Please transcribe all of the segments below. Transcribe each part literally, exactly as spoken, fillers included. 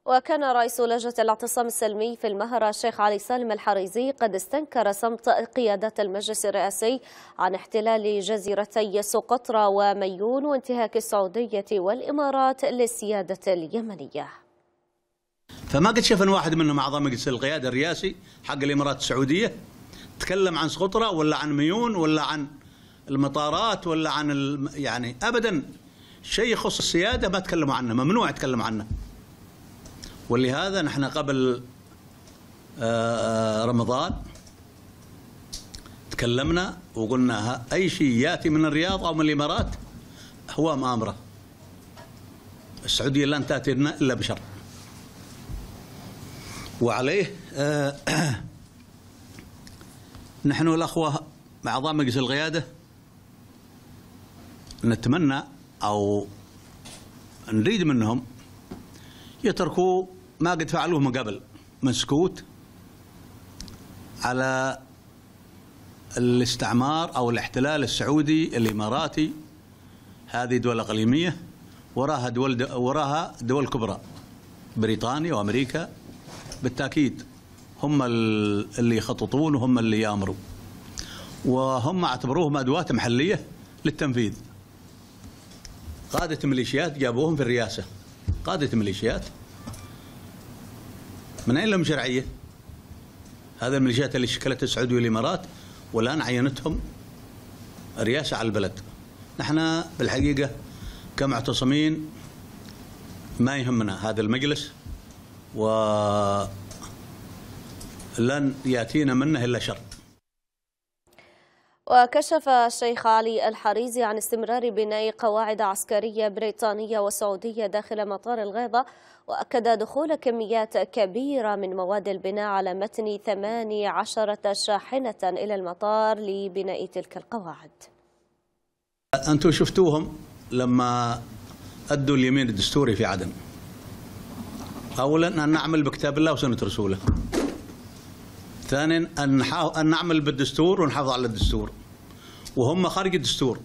وكان رئيس لجنة الاعتصام السلمي في المهرة الشيخ علي سالم الحريزي قد استنكر صمت قيادات المجلس الرئاسي عن احتلال جزيرتي سقطرى وميون وانتهاك السعودية والإمارات للسيادة اليمنية. فما قد شفنا واحد منهم أعضاء مجلس القيادة الرئاسي حق الإمارات السعودية تكلم عن سقطرى ولا عن ميون ولا عن المطارات ولا عن الم... يعني أبدا شيء يخص السيادة ما تكلموا عنه، ممنوع يتكلموا عنه. ولهذا نحن قبل رمضان تكلمنا وقلنا أي شيء يأتي من الرياض أو من الإمارات هو مآمرة. السعودية لن تأتي لنا إلا بشر. وعليه نحن الأخوة أعضاء مجلس القيادة نتمنى أو نريد منهم يتركوا ما قد فعلوه من قبل من سكوت على الاستعمار أو الاحتلال السعودي الإماراتي. هذه دول إقليمية وراها دول وراها دول كبرى، بريطانيا وأمريكا بالتأكيد هم اللي يخططون وهم اللي يأمروا، وهم اعتبروهم أدوات محلية للتنفيذ. قادة ميليشيات جابوهم في الرئاسة، قادة ميليشيات من أين لهم شرعية؟ هذا الميليشيات اللي شكلتها السعودية والإمارات والآن عينتهم رئاسة على البلد. نحن بالحقيقة كمعتصمين ما يهمنا هذا المجلس ولن يأتينا منه إلا شر. وكشف الشيخ علي الحريزي عن استمرار بناء قواعد عسكرية بريطانية وسعودية داخل مطار الغيضة، وأكد دخول كميات كبيرة من مواد البناء على متن ثماني عشرة شاحنة إلى المطار لبناء تلك القواعد. أنتم شفتوهم لما أدوا اليمين الدستوري في عدن. أولا أن نعمل بكتاب الله وسنة رسوله. ثانيا أن أن نعمل بالدستور ونحافظ على الدستور، وهم خارج الدستور.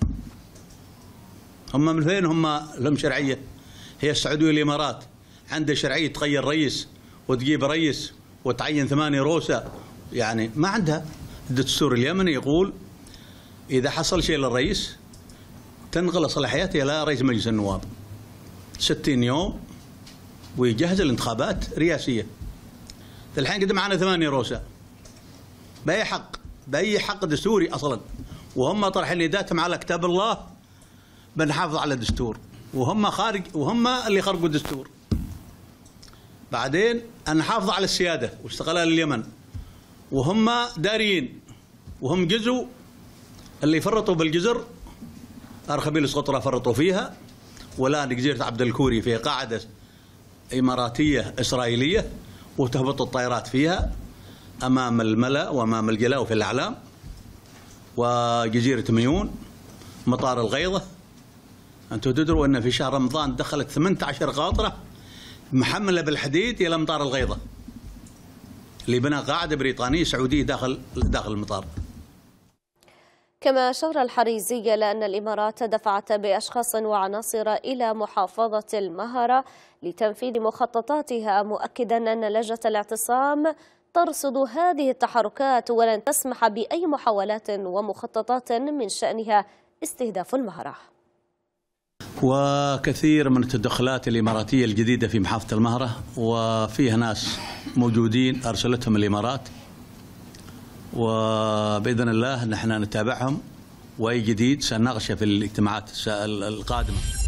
هم من فين هم لهم شرعية؟ هي السعودية والإمارات عندها شرعية تغير رئيس وتجيب رئيس وتعين ثمانية رؤساء، يعني ما عندها. الدستور اليمني يقول إذا حصل شيء للرئيس تنقل صلاحياته إلى رئيس مجلس النواب ستين يوم ويجهز الانتخابات رئاسية. الحين قد معنا ثمانية رؤساء بأي حق؟ بأي حق دستوري أصلا؟ وهم طرحين يداتهم على كتاب الله بنحافظ على الدستور، وهم خارج وهم اللي خرقوا الدستور. بعدين أن نحافظ على السيادة واستقلال اليمن، وهم دارين وهم جزوا اللي فرطوا بالجزر. أرخبيل سقطرى فرطوا فيها، والآن جزيرة عبد الكوري في قاعدة إماراتية إسرائيلية وتهبط الطائرات فيها أمام الملأ وأمام الجلاء في الأعلام. وجزيرة ميون مطار الغيضة، أنتم تدروا أن في شهر رمضان دخلت ثمانية عشر قاطرة محملة بالحديد إلى مطار الغيضة لبناء قاعدة بريطانية سعودية داخل داخل المطار. كما أشار الحريزي إلى أن الإمارات دفعت بأشخاص وعناصر إلى محافظة المهرة لتنفيذ مخططاتها، مؤكدا أن لجنة الاعتصام ترصد هذه التحركات ولن تسمح بأي محاولات ومخططات من شأنها استهداف المهرة. وكثير من التدخلات الإماراتية الجديدة في محافظة المهرة، وفيها ناس موجودين أرسلتهم الإمارات، وبإذن الله نحن نتابعهم، وأي جديد سنناقشه في الاجتماعات القادمة.